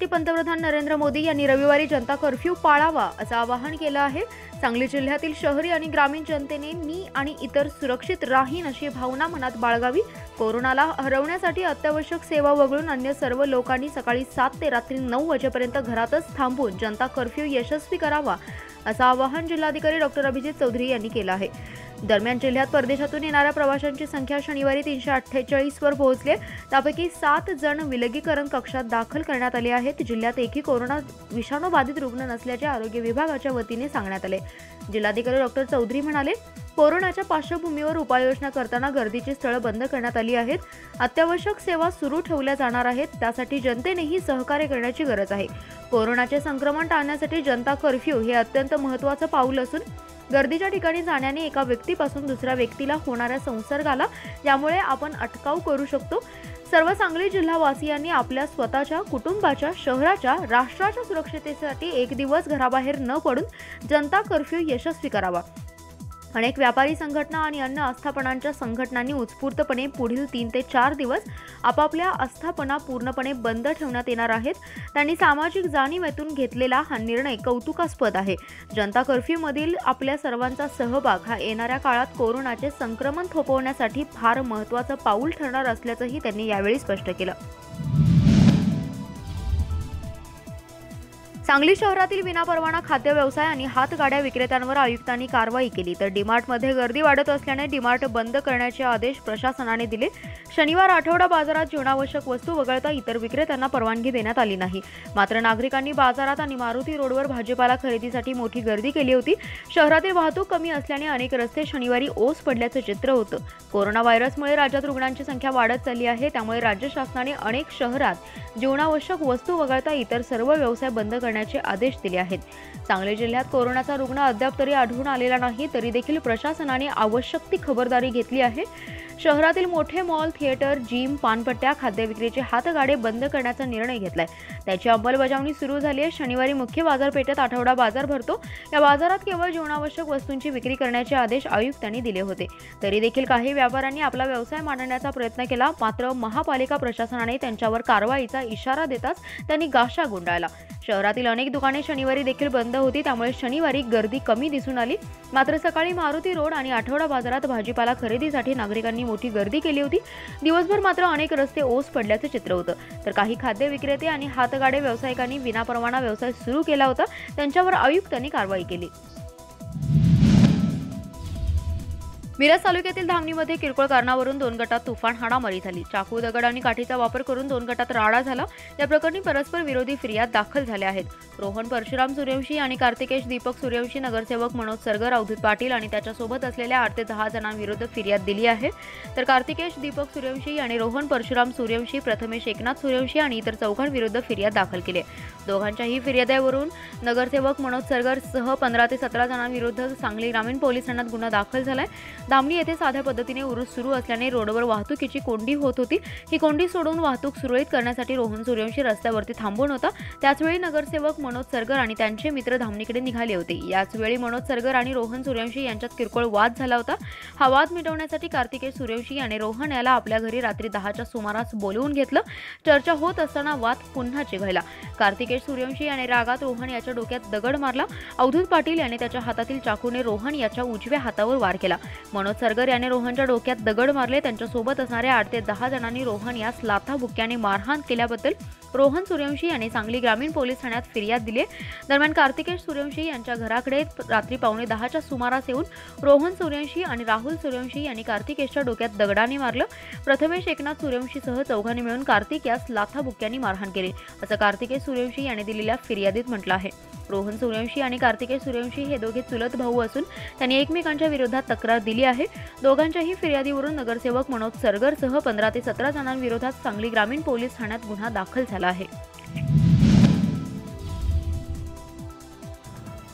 पंतप्रधान नरेंद्र मोदी यांनी रविवारी जनता कर्फ्यू पाळावा असं आवाहन केलं आहे। सांगली जिल्ह्यातील शहरी आणि ग्रामीण जनतेने मी आणि इतर सुरक्षित राहीन अशी भावना मनात बाळगावी। कोरोनाला हरवण्यासाठी अत्यावश्यक सेवा वगळून अन्य सर्व लोकांनी सकाळी 7 ते रात्री 9 वाजेपर्यंत घरातच थांबून जनता कर्फ्यू यशस्वी करावा असं आवाहन जिल्हाधिकारी डॉ. अभिजित चौधरी यांनी केलं आहे। दरम्यान जिल्ह्यात परदेशातून येणाऱ्या प्रवाशांची संख्या शनिवारी 348 वर पोहोचली आहे। त्यापैकी 7 जण विलगीकरण कक्षात दाखल करण्यात आले आहेत। जिल्ह्यात एकही कोरोना विषाणू बाधित रुग्ण नसल्याचे आरोग्य विभागाच्या वतीने सांगण्यात आले। जिल्हाधिकारी डॉ. चौधरी म्हणाले, कोरोनाच्या पार्श्वभूमीवर उपाययोजना करताना गर्दीची स्थळं बंद करण्यात आली आहेत। अत्यावश्यक सेवा सुरू ठेवल्या जाणार आहेत, त्यासाठी जनतेनेही सहकार्य करण्याची गरज आहे। कोरोनाचे संक्रमण टाळण्यासाठी जनता कर्फ्यू हे अत्यंत महत्त्वाचं पाऊल असून गर्दीच्या ठिकाणी जाण्याने एका व्यक्तीपासून दुसऱ्या व्यक्तीला होणाऱ्या संसर्गाला यामुळे आपण अटकाव करू शकतो। सर्व सांगली जिल्हावासियांनी आपल्या स्वतःच्या, कुटुंबाच्या, शहराच्या, राष्ट्राच्या सुरक्षिततेसाठी एक दिवस घराबाहेर न पडून जनता कर्फ्यू यशस्वी करावा। अनेक व्यापारी संघटना आणि अन्य आस्थापनांच्या संघटनांनी उत्स्फूर्तपणे पुढील 3 ते 4 दिवस आपापल्या आस्थापना पूर्णपणे बंद ठेवण्यात येणार आहेत। त्यांनी सामाजिक जाणीवेतून घेतलेला हा निर्णय कौतुकास्पद आहे। जनता कर्फ्यूमधील आपल्या सर्वांचा सहभाग हा येणाऱ्या काळात कोरोनाचे संक्रमण थोपवण्यासाठी फार महत्त्वाचं पाऊल ठरणार असल्याचंही त्यांनी यावेळी स्पष्ट केलं। सांगली शहरातील विनापरवाना खाद्य व्यवसाय आणि हातगाड्या विक्रेत्यांवर आयुक्तांनी कारवाई केली, तर डीमार्टमध्ये गर्दी वाढत असल्याने डीमार्ट बंद करण्याचे आदेश प्रशासनाने दिले। शनिवार आठवडा बाजारात जीवनावश्यक वस्तू वगळता इतर विक्रेत्यांना परवानगी देण्यात आली नाही। मात्र नागरिकांनी बाजारात आणि मारुती रोडवर भाजीपाला खरेदीसाठी मोठी गर्दी केली होती। शहरातील वाहतूक कमी असल्याने अनेक रस्ते शनिवारी ओस पडल्याचं चित्र होतं। कोरोना व्हायरसमुळे राज्यात रुग्णांची संख्या वाढत चालली आहे, त्यामुळे राज्य शासनाने अनेक शहरात जीवनावश्यक वस्तू वगळता इतर सर्व व्यवसाय बंद करण्याचे आदेश दिले आहेत। सांगली जिल्ह्यात कोरोनाचा रुग्ण अद्याप तरी आढळून आलेला नाही, तरी देखील प्रशासनाने आवश्यक ती खबरदारी घेतली आहे। शहरातील मोठे मॉल, थिएटर, जिम, पानपट्ट्या, खाद्य विक्रीचे हातगाडे बंद करण्याचा निर्णय घेतलाय। त्याची अंमलबजावणी सुरू झाली आहे। शनिवारी मुख्य बाजारपेठेत आठवडा बाजार भरतो। या बाजारात केवळ जीवनावश्यक वस्तूंची विक्री करण्याचे आदेश आयुक्तांनी दिले होते। तरी देखील काही व्यापाऱ्यांनी आपला व्यवसाय मांडण्याचा प्रयत्न केला, मात्र महापालिका प्रशासनाने त्यांच्यावर कारवाईचा इशारा देताच त्यांनी गाशा गुंडाळला। शहरातील अनेक दुकाने शनिवारी देखील बंद होती, त्यामुळे शनिवारी गर्दी कमी दिसून आली। मात्र सकाळी मारुती रोड आणि आठवडा बाजारात भाजीपाला खरेदीसाठी नागरिकांनी मोठी गर्दी केली होती। दिवसभर मात्र अनेक रस्ते ओस पडल्याचे चित्र होतं, तर काही खाद्य विक्रेते आणि हातगाडे व्यावसायिकांनी विनापरवाना व्यवसाय सुरू केला होता, त्यांच्यावर आयुक्तांनी कारवाई केली। मिरज तालुक्यातील धामणीमध्ये किरकोळ कारणावरून 2 गटात तुफान हाणामारी झाली। चाकू, दगड आणि काठीचा वापर करून 2 गटात राडा झाला। या प्रकरणी परस्पर विरोधी फिर्याद दाखल झाल्या आहेत। रोहन परशुराम सूर्यवंशी आणि कार्तिकेश दीपक सूर्यवंशी, नगरसेवक मनोज सरगर, अवधूत पाटील आणि त्याच्यासोबत असलेल्या 8 ते 10 जणांविरुद्ध फिर्याद दिली आहे। तर कार्तिकेश दीपक सूर्यवंशी आणि रोहन परशुराम सूर्यवंशी, प्रथमेश एकनाथ सूर्यवंशी आणि इतर चौघांविरुद्ध फिर्याद दाखल केली आहे। दोघांच्याही फिर्यादीवरून नगरसेवक मनोज सरगर सह 15 ते 17 जणांविरुद्ध सांगली ग्रामीण पोलीस ठाण्यात गुन्हा दाखल झालाय। धामणी येथे साध्या पद्धतीने उरूस सुरू असल्याने रोडवर वाहतुकीची कोंडी होत होती। ही कोंडी सोडून वाहतूक सुरळीत करण्यासाठी रोहन सूर्यवंशी रस्त्यावरती थांबून होता। त्याचवेळी नगरसेवक मनोज सरगर आणि त्यांचे मित्र धामणीकडे निघाले होते। याचवेळी मनोज सरगर आणि रोहन सूर्यवंशी यांच्यात किरकोळ वाद झाला होता। हा वाद मिटवण्यासाठी कार्तिकेश सूर्यवंशी आणि रोहन याला आपल्या घरी रात्री 10च्या सुमारास बोलवून घेतलं। चर्चा होत असताना वाद पुन्हा चिघळला। कार्तिकेश सूर्यवंशी याने रागात रोहन याच्या डोक्यात दगड मारला। अवधूत पाटील याने त्याच्या हातातील चाकूने रोहन याच्या उजव्या हातावर वार केला। मनोज सरगर याने रोहनच्या डोक्यात दगड मारले। त्यांच्यासोबत असणाऱ्या 8 ते 10 जणांनी रोहन यास लाथाबुक्क्याने मारहाण केल्याबद्दल रोहन सूर्यवंशी यांनी सांगली ग्रामीण पोलीस ठाण्यात फिर्याद दिली। दरम्यान कार्तिकेश सूर्यवंशी यांच्या घराकडे रात्री 9:15च्या सुमारास येऊन रोहन सूर्यवंशी आणि राहुल सूर्यवंशी यांनी कार्तिकेशच्या डोक्यात दगडाने मारलं। प्रथमेश एकनाथ सूर्यवंशीसह चौघांनी मिळून कार्तिक यास लाथाबुक्क्याने मारहाण केली, असं कार्तिकेश सूर्यवंशी यांनी दिलेल्या फिर्यादीत म्हटलं आहे। रोहन सूर्यवंशी आणि कार्तिकेश सूर्यवंशी हे दोघे चुलत भाऊ असून त्यांनी एकमेकांच्या विरोधात तक्रार दिली आहे। दोघांच्याही फिर्यादीवरून नगरसेवक मनोज सरगरसह 15 ते 17 जणांविरोधात सांगली ग्रामीण पोलीस ठाण्यात गुन्हा दाखल झाला आहे।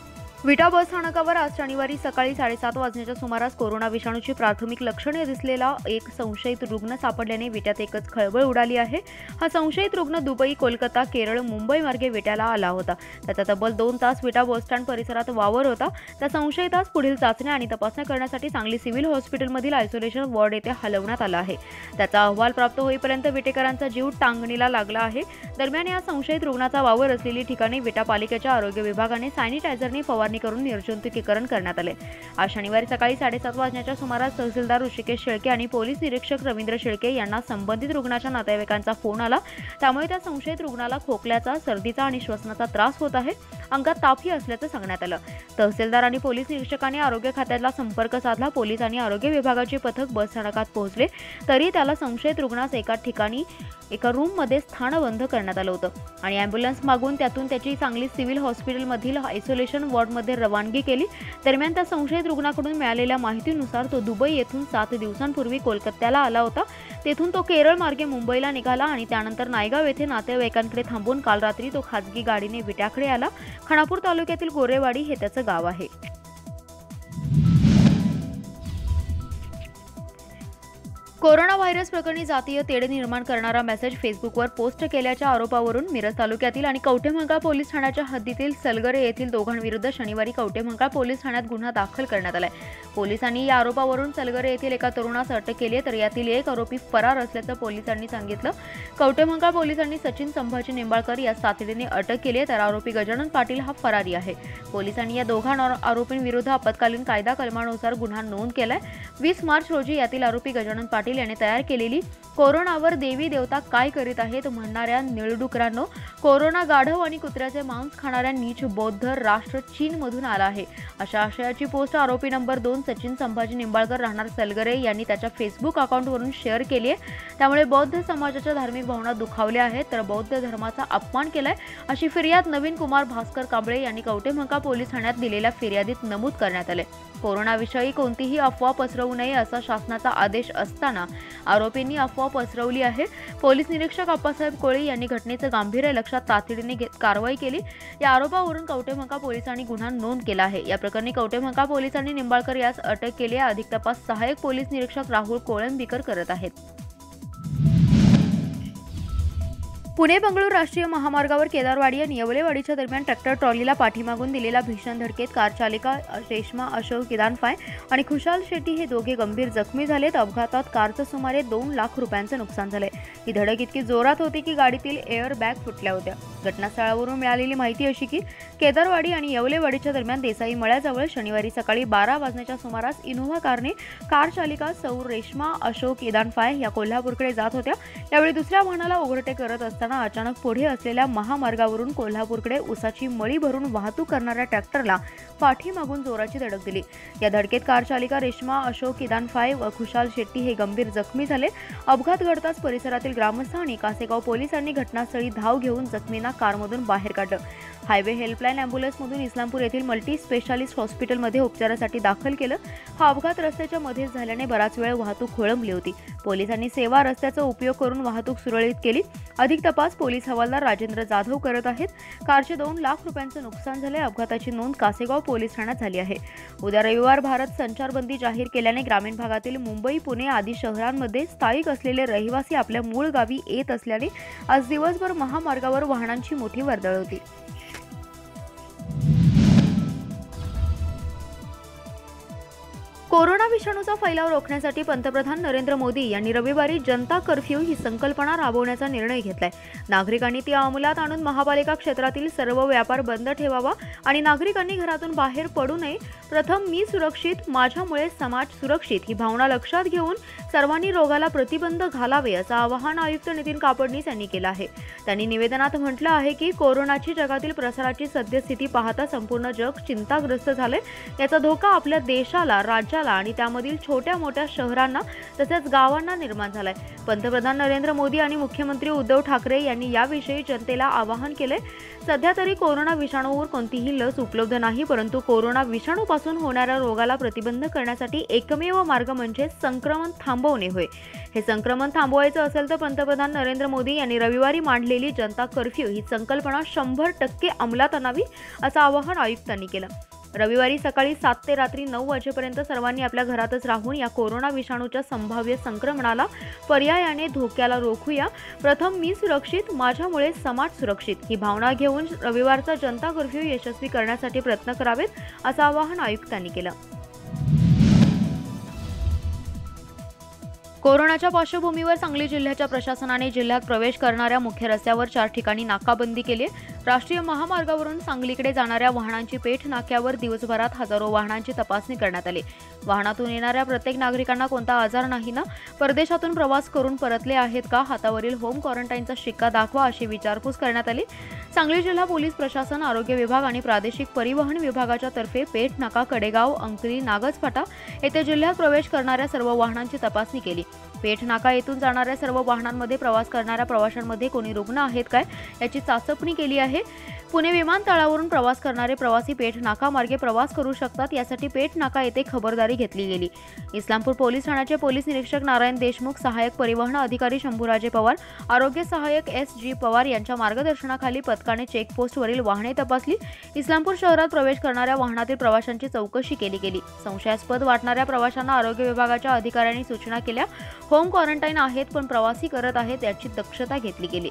विटा बस स्थानकावर आज शनिवारी सकाळी 7:30 वाजण्याच्या सुमारास कोरोना विषाणूची प्राथमिक लक्षणे दिसलेला एक संशयित रुग्ण सापडल्याने विट्यात एकच खळबळ उडाली आहे। हा संशयित रुग्ण दुबई, कोलकाता, केरळ, मुंबई मार्गे विट्याला आला होता। त्याचा तब्बल 2 तास विटा बस स्टँड परिसरात वावर होता। त्या संशयितास पुढील चाचण्या आणि तपासण्या करण्यासाठी सांगली सिव्हिल हॉस्पिटलमधील आयसोलेशन वॉर्ड येथे हलवण्यात आला आहे। त्याचा अहवाल प्राप्त होईपर्यंत विटेकरांचा जीव टांगणीला लागला आहे। दरम्यान या संशयित रुग्णाचा वावर असलेली ठिकाणी विटा पालिकेच्या आरोग्य विभागाने सॅनिटायझरने फवारणी करून निर्जंतुकीकरण करण्यात आले। आज शनिवारी सकाळी 7:30 वाजण्याच्या सुमारास तहसीलदार ऋषिकेश शेळके आणि पोलीस निरीक्षक रवींद्र शेळके यांना संबंधित रुग्णाच्या नातेवाईकांचा फोन आला। त्यामुळे त्या संशयित रुग्णाला खोकल्याचा, सर्दीचा आणि श्वसनाचा त्रास होत आहे, अंगात तापही असल्याचं सांगण्यात आलं। तहसीलदार आणि पोलीस निरीक्षकांनी आरोग्य खात्याला संपर्क साधला। पोलीस आणि आरोग्य विभागाचे पथक बस स्थानकात पोहोचले तरी त्याला संशयित रुग्णास एका ठिकाणी एका रूममध्ये स्थानबंद करण्यात आलं होतं आणि ॲम्ब्युलन्स मागून त्यातून त्याची सांगली सिव्हिल हॉस्पिटलमधील आयसोलेशन वॉर्डमध्ये रवानगी केली। दरम्यान त्या संशयित रुग्णाकडून मिळालेल्या माहितीनुसार तो दुबई येथून 7 दिवसांपूर्वी कोलकात्याला आला होता। तेथून तो केरळ मार्गे मुंबईला निघाला आणि त्यानंतर नायगाव येथे नातेवाईकांकडे थांबून काल रात्री तो खासगी गाडीने विट्याकडे आला। खानापूर तालुक्यातील गोरेवाडी हे त्याचं गाव आहे। कोरोना व्हायरस प्रकरणी जातीय तेढ निर्माण करणारा मेसेज फेसबुकवर पोस्ट केल्याच्या आरोपावरून मिरज तालुक्यातील आणि कवठेमहांकाळ पोलीस ठाण्याच्या हद्दीतील सलगरे येथील दोघांविरुद्ध शनिवारी कवठेमहांकाळ पोलीस ठाण्यात गुन्हा दाखल करण्यात आलाय। पोलिसांनी या आरोपावरून सलगरे येथील एका तरुणास अटक केली आहे, तर यातील एक आरोपी फरार असल्याचं पोलिसांनी सांगितलं। कवठेमहांकाळ पोलिसांनी सचिन संभाजी निंबाळकर यास तातडीने अटक केली आहे, तर आरोपी गजानन पाटील हा फरारी आहे। पोलिसांनी या दोघा आरोपींविरुद्ध आपत्कालीन कायदा कलमानुसार गुन्हा नोंद केलाय। 20 मार्च रोजी यातील आरोपी गजानन पाटील याने तयार केलेली कोरोनावर देवी देवता काय करीत आहेत म्हणणाऱ्या निळडुकरांनो, कोरोना गाढव आणि कुत्र्याचे मांस खाणाऱ्या नीच बौद्ध राष्ट्र चीन मधून आला आहे अशा आशयाची पोस्ट आरोपी नंबर 2 सचिन संभाजी निंबाळकर राहणार सलगरे यांनी त्याच्या फेसबुक अकाउंटवरून शेअर केली आहे। त्यामुळे बौद्ध समाजाच्या धार्मिक भावना दुखावल्या आहेत, तर बौद्ध धर्माचा अपमान केलाय अशी फिर्याद नवीन कुमार भास्कर कांबळे यांनी कवठेमहांकाळ पोलीस ठाण्यात दिलेल्या फिर्यादीत नमूद करण्यात आले। कोरोनाविषयी कोणतीही अफवा पसरवू नये असा शासनाचा आदेश असताना आरोपींनी अफवा पसरवली आहे। पोलीस निरीक्षक अप्पासाहेब कोळी यांनी घटनेचं गांभीर्य लक्षात तातडीने कारवाई केली। या आरोपावरून कवठेमहांकाळ पोलिसांनी गुन्हा नोंद केला आहे। या प्रकरणी कवठेमहांकाळ पोलिसांनी निंबाळकर यास अटक केली आहे। अधिक तपास सहाय्यक पोलीस निरीक्षक राहुल कोळंबीकर करत आहेत। पुणे बंगळूर राष्ट्रीय महामार्गावर केदारवाडी आणि येवलेवाडीच्या दरम्यान ट्रॅक्टर ट्रॉलीला पाठीमागून दिलेल्या भीषण धडकेत कार चालिका रेश्मा अशोक किदानफाय आणि खुशाल शेट्टी हे दोघे गंभीर जखमी झालेत। अपघातात कारचं सुमारे 2 लाख रुपयांचं नुकसान झालंय। ही धडक इतकी जोरात होती की गाडीतील एअर बॅग फुटल्या होत्या। घटनास्थळावरून मिळालेली माहिती अशी की केदारवाडी आणि येवलेवाडीच्या दरम्यान देसाई मळ्याजवळ शनिवारी सकाळी 12 वाजण्याच्या सुमारास इनोव्हा कारने कार चालिका सौ रेश्मा अशोक किदानफाय या कोल्हापूरकडे जात होत्या। यावेळी दुसऱ्या वाहनाला ओव्हरटेक करत असताना अचानक पुढे असलेल्या महामार्गावरून कोल्हापूरकडे ऊसाची मळी भरून वाहतूक करणाऱ्या ट्रॅक्टरला पाठीमागून जोराची धडक दिली। या धडकेत कार चालिका रेश्मा अशोक किदानफाय व खुशाल शेट्टी हे गंभीर जखमी झाले। अपघात घडताच परिसरातील ग्रामस्थ आणि कासेगाव पोलिसांनी घटनास्थळी धाव घेऊन जखमींना कारमधून बाहेर काढलं। हायवे हेल्पलाईन ॲम्ब्युलन्समधून इस्लामपूर येथील मल्टी स्पेशालिस्ट हॉस्पिटलमध्ये उपचारासाठी दाखल केलं। हा अपघात रस्त्याच्या मध्येच झाल्याने बराच वेळ वाहतूक खोळंबली होती। पोलिसांनी सेवा रस्त्याचा उपयोग करून वाहतूक सुरळीत केली। अधिक तपास पोलीस हवालदार राजेंद्र जाधव करत आहेत। कारचे 2 लाख रुपयांचं नुकसान झाले। अपघाताची नोंद कासेगाव पोलीस ठाण्यात झाली आहे। उद्या रविवार भारत संचारबंदी जाहीर केल्याने ग्रामीण भागातील मुंबई, पुणे आदी शहरांमध्ये स्थायिक असलेले रहिवासी आपल्या मूळ गावी येत असल्याने आज दिवसभर महामार्गावर वाहनांची मोठी वर्दळ होती। कोरोना विषाणूचा फैलाव रोखण्यासाठी पंतप्रधान नरेंद्र मोदी यांनी रविवारी जनता कर्फ्यू ही संकल्पना राबवण्याचा निर्णय घेतलाय। नागरिकांनी ती अंमलात आणून महापालिका क्षेत्रातील सर्व व्यापार बंद ठेवावा आणि नागरिकांनी घरातून बाहेर पडू नये। प्रथम मी सुरक्षित, माझ्यामुळे समाज सुरक्षित ही भावना लक्षात घेऊन सर्वांनी रोगाला प्रतिबंध घालावे असं आवाहन आयुक्त नितीन कापडनीस यांनी केलं आहे। त्यांनी निवेदनात म्हटलं आहे की कोरोनाची जगातील प्रसाराची सद्यस्थिती पाहता संपूर्ण जग चिंताग्रस्त झाले। याचा धोका आपल्या देशाला, राज्याला आणि त्यामधील छोट्या मोठ्या शहरांना तसेच गावांना निर्माण झालाय। पंतप्रधान नरेंद्र मोदी आणि मुख्यमंत्री उद्धव ठाकरे यांनी याविषयी जनतेला आवाहन केले। सध्या तरी कोरोना विषाणूवर कोणतीही लस उपलब्ध नाही, परंतु कोरोना विषाणूपासून होणाऱ्या रोगाला प्रतिबंध करण्यासाठी एकमेव मार्ग म्हणजे संक्रमण थांबवणे होय। हे संक्रमण थांबवायचं असेल तर पंतप्रधान नरेंद्र मोदी यांनी रविवारी मांडलेली जनता कर्फ्यू ही संकल्पना 100% अंमलात आणावी असं आवाहन आयुक्तांनी केलं। रविवारी सकाळी 7 ते रात्री 9 वाजेपर्यंत सर्वांनी आपल्या घरातच राहून या कोरोना विषाणूच्या संभाव्य संक्रमणाला पर्यायाने धोक्याला रोखूया. प्रथम मी सुरक्षित, माझ्यामुळे समाज सुरक्षित ही भावना घेऊन रविवारचा जनता कर्फ्यू यशस्वी करण्यासाठी प्रयत्न करावेत, असं आवाहन आयुक्तांनी केलं. कोरोनाच्या पार्श्वभूमीवर सांगली जिल्ह्याच्या प्रशासनाने जिल्ह्यात प्रवेश करणाऱ्या मुख्य रस्त्यावर 4 ठिकाणी नाकाबंदी केली. राष्ट्रीय महामार्गावरून सांगलीकडे जाणाऱ्या वाहनांची पेठ नाक्यावर दिवसभरात हजारो वाहनांची तपासणी करण्यात आली. वाहनातून येणाऱ्या प्रत्येक नागरिकांना कोणता आजार नाही ना, परदेशातून प्रवास करून परतले आहेत का, हातावरील होम क्वारंटाईनचा शिक्का दाखवा, अशी विचारपूस करण्यात आली. सांगली जिल्हा पोलीस प्रशासन, आरोग्य विभाग आणि प्रादेशिक परिवहन विभागाच्या तर्फे पेठ नाका, कडेगाव, अंकली, नागज फाटा येथे जिल्ह्यात प्रवेश करणाऱ्या सर्व वाहनांची तपासणी केली. पेठ नाका येथून जाणाऱ्या सर्व वाहनांमध्ये प्रवास करणाऱ्या प्रवाशांमध्ये कोणी रुग्ण आहेत काय याची चाचपणी केली आहे. पुणे विमानतळावरून प्रवास करणारे प्रवासी पेठ नाका मार्गे प्रवास करू शकतात, यासाठी पेठ नाका येथे खबरदारी घेतली गेली. इस्लामपूर पोलीस ठाण्याचे पोलीस निरीक्षक नारायण देशमुख, सहाय्यक परिवहन अधिकारी शंभूराजे पवार, आरोग्य सहाय्यक S.G. पवार यांच्या मार्गदर्शनाखाली पथकाने चेकपोस्टवरील वाहने तपासली. इस्लामपूर शहरात प्रवेश करणाऱ्या वाहनातील प्रवाशांची चौकशी केली गेली. संशयास्पद वाटणाऱ्या प्रवाशांना आरोग्य विभागाच्या अधिकाऱ्यांनी सूचना केल्या. होम क्वारंटाईन आहेत पण प्रवासी करत आहेत याची दक्षता घेतली गेली.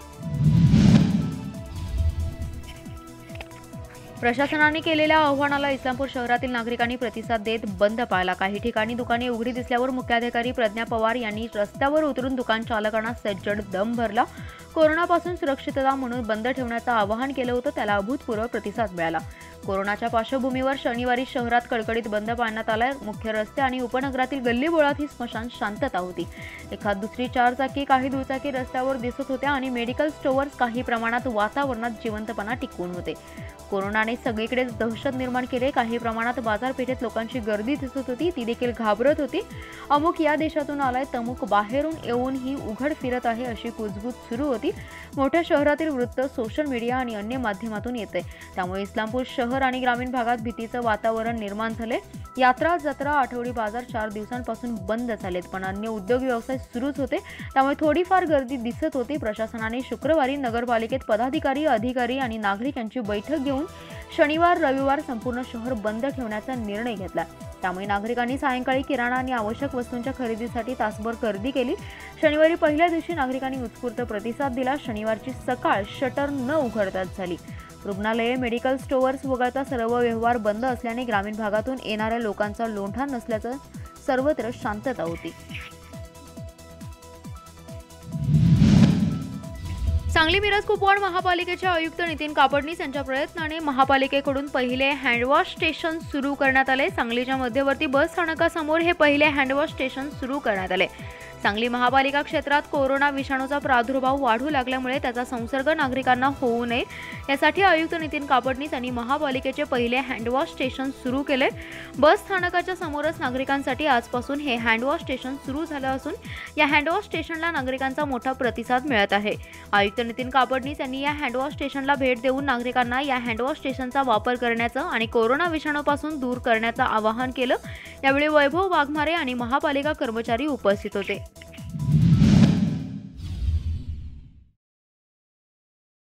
प्रशासनाने केलेल्या आवाहनाला इस्लामपूर शहरातील नागरिकांनी प्रतिसाद देत बंद पाळला. काही ठिकाणी दुकाने उघडी दिसल्यावर मुख्याधिकारी प्रज्ञा पवार यांनी रस्त्यावर उतरून दुकान चालकांना सज्जड दम भरला. कोरोनापासून सुरक्षितता म्हणून बंद ठेवण्याचं आवाहन केलं होतं, त्याला अभूतपूर्व प्रतिसाद मिळाला. कोरोनाच्या पार्श्वभूमीवर शनिवारी शहरात कडकडीत बंद पाळण्यात आलाय. मुख्य रस्ते आणि उपनगरातील गल्लीबोळात ही स्मशान शांतता होती. एखाद दुसरी 4 चाकी, काही दुचाकी रस्त्यावर दिसत होत्या आणि मेडिकल स्टोअर्स काही प्रमाणात वातावरणात जिवंतपणा टिकवून होते. कोरोनाने सगळीकडे दहशत निर्माण केले. काही प्रमाणात बाजारपेठेत लोकांची गर्दी दिसत होती, ती देखील घाबरत होती. अमुक या देशातून आलाय, तमुक बाहेरून येऊन ही उघड फिरत आहे, अशी कुजबूज सुरू होती. मोठ्या शहरातील वृत्त सोशल मीडिया आणि अन्य माध्यमातून येते, त्यामुळे इस्लामपूर शहर आणि ग्रामीण भागात भीतीचं वातावरण निर्माण झाले. यात्रा, जत्रा, आठवडी बाजार 4 दिवसांपासून बंद झालेत, पण अन्य उद्योग व्यवसाय सुरूच होते, त्यामुळे थोडीफार गर्दी दिसत होती. प्रशासनाने शुक्रवारी नगरपालिकेत पदाधिकारी, अधिकारी आणि नागरिक यांची बैठक घेऊन शनिवार, रविवार संपूर्ण शहर बंद ठेवण्याचा निर्णय घेतला. त्यामुळे नागरिकांनी सायंकाळी किराणा आणि आवश्यक वस्तूंच्या खरेदीसाठी तासभर गर्दी केली. शनिवारी पहिल्या दिवशी नागरिकांनी उत्स्फूर्त प्रतिसाद दिला. शनिवारची सकाळ शटर न उघडताच झाली. रुग्णालये, मेडिकल स्टोअर्स वगळता सर्व व्यवहार बंद असल्याने ग्रामीण भागातून येणाऱ्या लोकांचा लोंढा नसल्याचं सर्वत्र शांतता होती. सांगली मिरज कुपवाड महापालिकेचे आयुक्त नितीन कापडनीस यांच्या प्रयत्नाने महापालिकेकडून पहिले हँडवॉश स्टेशन सुरू करण्यात आले. सांगलीच्या मध्यवर्ती बस स्थानकासमोर हे पहिले हँडवॉश स्टेशन सुरू करण्यात आले. सांगली महापालिका क्षेत्रात कोरोना विषाणूचा प्रादुर्भाव वाढू लागल्यामुळे त्याचा संसर्ग नागरिकांना होऊ नये यासाठी आयुक्त नितीन कापडनीस यांनी महापालिकेचे पहिले हँडवॉश स्टेशन सुरू केले. बस स्थानकाच्या समोरच नागरिकांसाठी आजपासून हे हँडवॉश स्टेशन सुरू झालं असून या हँडवॉश स्टेशनला नागरिकांचा मोठा प्रतिसाद मिळत आहे. आयुक्त नितीन कापडनीस यांनी या हँडवॉश स्टेशनला भेट देऊन नागरिकांना या हँडवॉश स्टेशनचा वापर करण्याचं आणि कोरोना विषाणूपासून दूर करण्याचं आवाहन केलं. यावेळी वैभव वाघमारे आणि महापालिका कर्मचारी उपस्थित होते.